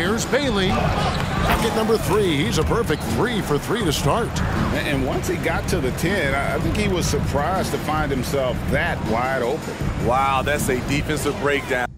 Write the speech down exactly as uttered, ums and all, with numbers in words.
Here's Bailey. Bucket number three. He's a perfect three for three to start. And once he got to the ten, I think he was surprised to find himself that wide open. Wow, that's a defensive breakdown.